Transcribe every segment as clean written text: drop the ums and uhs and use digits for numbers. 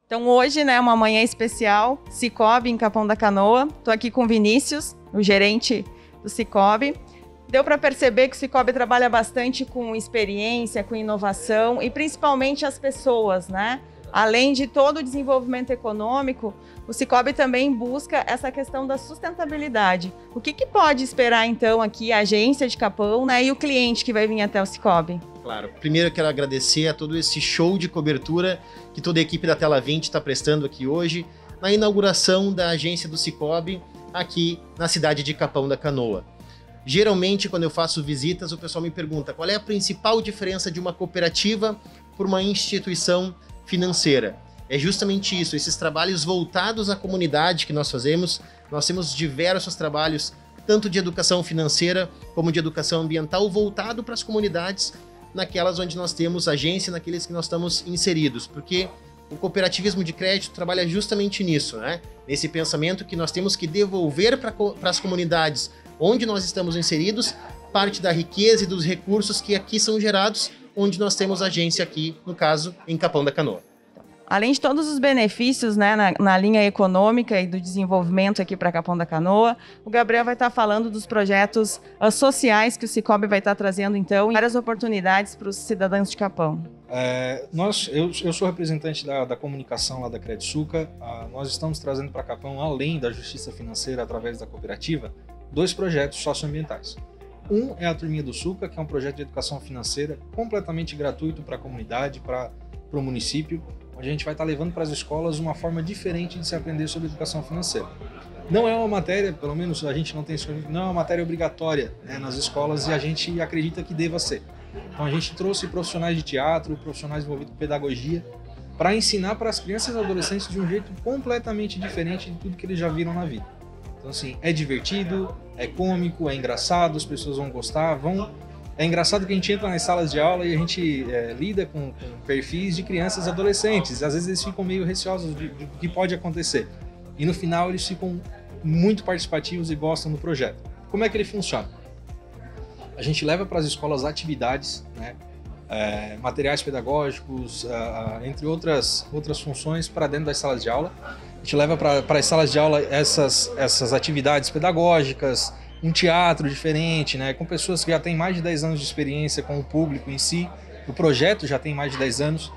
Então hoje, né, uma manhã especial, Sicoob em Capão da Canoa. Estou aqui com o Vinícius, o gerente do Sicoob. Deu para perceber que o Sicoob trabalha bastante com experiência, com inovação e principalmente as pessoas, né? Além de todo o desenvolvimento econômico, o Sicoob também busca essa questão da sustentabilidade. O que pode esperar, então, aqui a agência de Capão, né, e o cliente que vai vir até o Sicoob? Claro. Primeiro eu quero agradecer a todo esse show de cobertura que toda a equipe da Tela 20 está prestando aqui hoje, na inauguração da agência do Sicoob aqui na cidade de Capão da Canoa. Geralmente, quando eu faço visitas, o pessoal me pergunta qual é a principal diferença de uma cooperativa por uma instituição financeira. É justamente isso, esses trabalhos voltados à comunidade que nós fazemos. Nós temos diversos trabalhos, tanto de educação financeira como de educação ambiental, voltado para as comunidades, naquelas onde nós temos agência, naqueles que nós estamos inseridos, porque o cooperativismo de crédito trabalha justamente nisso, né? Nesse pensamento que nós temos que devolver para as comunidades onde nós estamos inseridos parte da riqueza e dos recursos que aqui são gerados, onde nós temos agência aqui, no caso, em Capão da Canoa. Além de todos os benefícios, né, na linha econômica e do desenvolvimento aqui para Capão da Canoa, o Gabriel vai estar falando dos projetos sociais que o Sicoob vai estar trazendo, então, e várias oportunidades para os cidadãos de Capão. Eu sou representante da comunicação lá da Credsuca. Nós estamos trazendo para Capão, além da justiça financeira através da cooperativa, 2 projetos socioambientais. Um é a Turminha do Suca, que é um projeto de educação financeira completamente gratuito para a comunidade, para o município, onde a gente vai estar levando para as escolas uma forma diferente de se aprender sobre educação financeira. Não é uma matéria, pelo menos a gente não tem isso, não é uma matéria obrigatória, né, nas escolas, e a gente acredita que deva ser. Então a gente trouxe profissionais de teatro, profissionais envolvidos com pedagogia, para ensinar para as crianças e adolescentes de um jeito completamente diferente de tudo que eles já viram na vida. Então, assim, é divertido, é cômico, é engraçado, as pessoas vão gostar, É engraçado que a gente entra nas salas de aula e a gente lida com perfis de crianças e adolescentes. Às vezes eles ficam meio receosos do que pode acontecer. E no final eles ficam muito participativos e gostam do projeto. Como é que ele funciona? A gente leva para as escolas atividades, né, materiais pedagógicos, entre outras funções, para dentro das salas de aula. A gente leva para as salas de aula essas atividades pedagógicas, um teatro diferente, né, com pessoas que já têm mais de 10 anos de experiência com o público em si. O projeto já tem mais de 10 anos.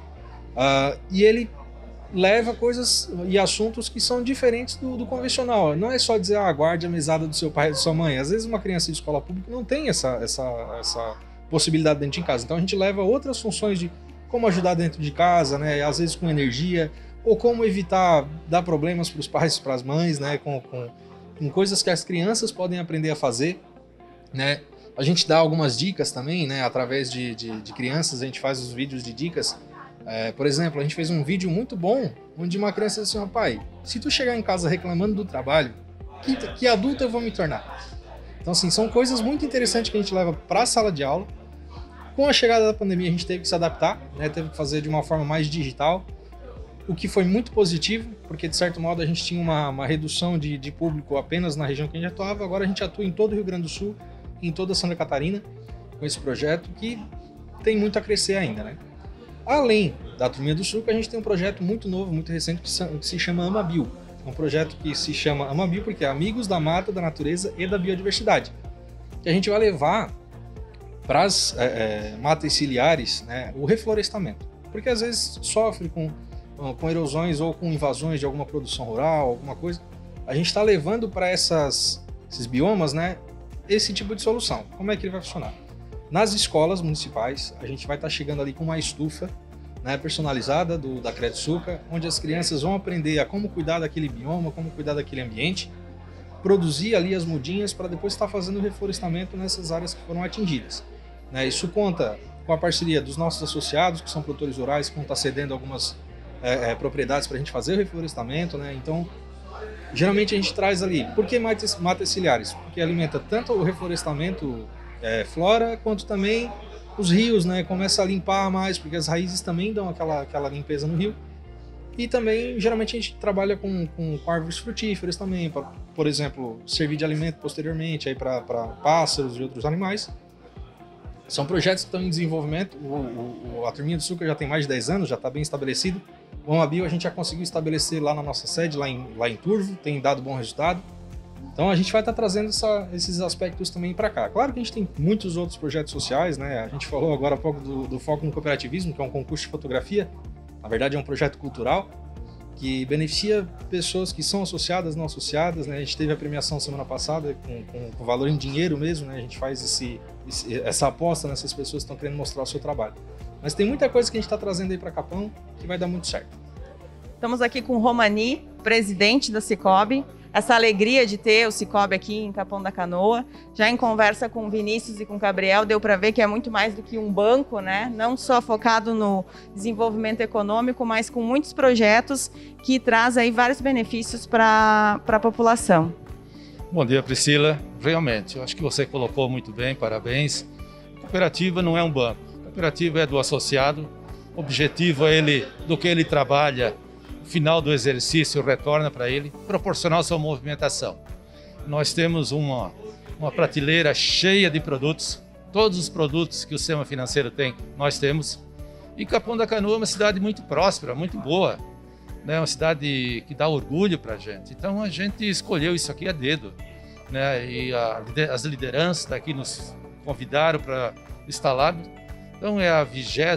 E ele leva coisas e assuntos que são diferentes do convencional. Não é só dizer, guarde a mesada do seu pai e da sua mãe. Às vezes uma criança de escola pública não tem essa possibilidade dentro de casa. Então a gente leva outras funções de como ajudar dentro de casa, né, às vezes com energia, ou como evitar dar problemas para os pais e para as mães, né, com coisas que as crianças podem aprender a fazer, né. A gente dá algumas dicas também, né, através de crianças, a gente faz os vídeos de dicas. Por exemplo, a gente fez um vídeo muito bom, onde uma criança disse assim, pai, se tu chegar em casa reclamando do trabalho, que adulto eu vou me tornar? Então, assim, são coisas muito interessantes que a gente leva para a sala de aula. Com a chegada da pandemia, a gente teve que se adaptar, né, teve que fazer de uma forma mais digital, o que foi muito positivo, porque de certo modo a gente tinha uma redução de público apenas na região que a gente atuava. Agora a gente atua em todo o Rio Grande do Sul, em toda Santa Catarina, com esse projeto que tem muito a crescer ainda, né? Além da Turminha do Sul, a gente tem um projeto muito novo, muito recente, que se chama Amabio. É um projeto que se chama Amabio porque é Amigos da Mata, da Natureza e da Biodiversidade. Que a gente vai levar para as matas ciliares, né, o reflorestamento. Porque às vezes sofre com erosões ou com invasões de alguma produção rural, alguma coisa. A gente está levando para esses biomas, né, esse tipo de solução. Como é que ele vai funcionar? Nas escolas municipais, a gente vai estar chegando ali com uma estufa, né, personalizada da Credsuca, onde as crianças vão aprender a como cuidar daquele bioma, como cuidar daquele ambiente, produzir ali as mudinhas para depois estar fazendo o reflorestamento nessas áreas que foram atingidas. Né, isso conta com a parceria dos nossos associados, que são produtores rurais, que vão estar cedendo algumas propriedades para a gente fazer o reflorestamento, né? Então, geralmente a gente traz ali. Por que matas ciliares? Porque alimenta tanto o reflorestamento flora, quanto também os rios, né? Começa a limpar mais, porque as raízes também dão aquela limpeza no rio. E também, geralmente, a gente trabalha com árvores frutíferas também, para, por exemplo, servir de alimento posteriormente para pássaros e outros animais. São projetos que estão em desenvolvimento. A Turminha do Suca já tem mais de 10 anos, já está bem estabelecido. O AmaBio a gente já conseguiu estabelecer lá na nossa sede, lá em Turvo, tem dado bom resultado. Então a gente vai estar trazendo esses aspectos também para cá. Claro que a gente tem muitos outros projetos sociais, né? A gente falou agora há pouco do Foco no Cooperativismo, que é um concurso de fotografia. Na verdade é um projeto cultural que beneficia pessoas que são associadas, não associadas, né? A gente teve a premiação semana passada com valor em dinheiro mesmo, né? A gente faz essa aposta nessas pessoas que estão querendo mostrar o seu trabalho. Mas tem muita coisa que a gente está trazendo aí para Capão que vai dar muito certo. Estamos aqui com o Romani, presidente da Sicoob. Essa alegria de ter o Sicoob aqui em Capão da Canoa. Já em conversa com o Vinícius e com o Gabriel, deu para ver que é muito mais do que um banco, né? Não só focado no desenvolvimento econômico, mas com muitos projetos que trazem aí vários benefícios para a população. Bom dia, Priscila. Realmente, eu acho que você colocou muito bem, parabéns. Cooperativa não é um banco. Cooperativa é do associado. O objetivo é do que ele trabalha, no final do exercício retorna para ele, proporcional sua movimentação. Nós temos uma prateleira cheia de produtos, todos os produtos que o sistema financeiro tem, nós temos. E Capão da Canoa é uma cidade muito próspera, muito boa, né? Uma cidade que dá orgulho para a gente. Então a gente escolheu isso aqui a dedo, né? E as lideranças daqui nos convidaram para instalar. Então é a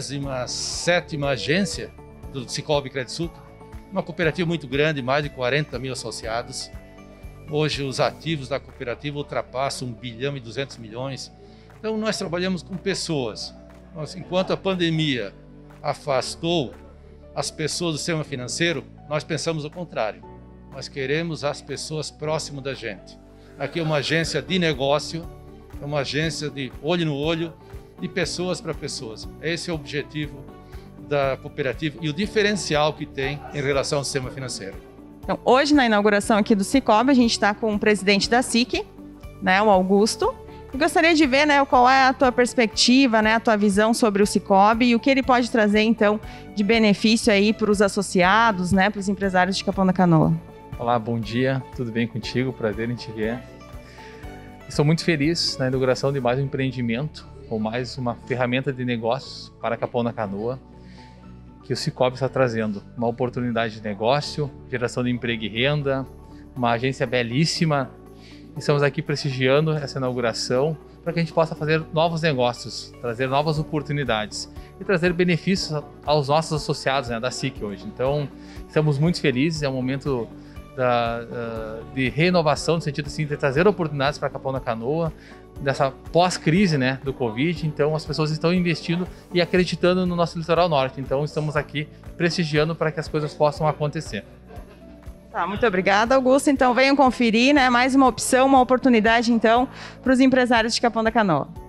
27ª agência do Sicoob Crediçuca. Uma cooperativa muito grande, mais de 40 mil associados. Hoje os ativos da cooperativa ultrapassam 1 bilhão e 200 milhões. Então nós trabalhamos com pessoas. Enquanto a pandemia afastou as pessoas do sistema financeiro, nós pensamos o contrário. Nós queremos as pessoas próximas da gente. Aqui é uma agência de negócio, é uma agência de olho no olho, de pessoas para pessoas. Esse é o objetivo da cooperativa e o diferencial que tem em relação ao sistema financeiro. Então, hoje, na inauguração aqui do Sicoob, a gente está com o presidente da SIC, né, o Augusto. Eu gostaria de ver, né, qual é a tua perspectiva, né, a tua visão sobre o Sicoob e o que ele pode trazer, então, de benefício aí para os associados, né, para os empresários de Capão da Canoa. Olá, bom dia, tudo bem contigo? Prazer em te ver. Estou muito feliz na inauguração de mais um empreendimento, ou mais uma ferramenta de negócios para Capão da Canoa, que o Sicoob está trazendo. Uma oportunidade de negócio, geração de emprego e renda, uma agência belíssima. Estamos aqui prestigiando essa inauguração para que a gente possa fazer novos negócios, trazer novas oportunidades e trazer benefícios aos nossos associados, né, da SIC hoje. Então, estamos muito felizes, é um momento de renovação, no sentido assim, de trazer oportunidades para Capão da Canoa, dessa pós-crise, né, do Covid. Então as pessoas estão investindo e acreditando no nosso litoral norte. Então estamos aqui prestigiando para que as coisas possam acontecer. Tá, muito obrigada, Augusto. Então venham conferir, né, mais uma opção, uma oportunidade então para os empresários de Capão da Canoa.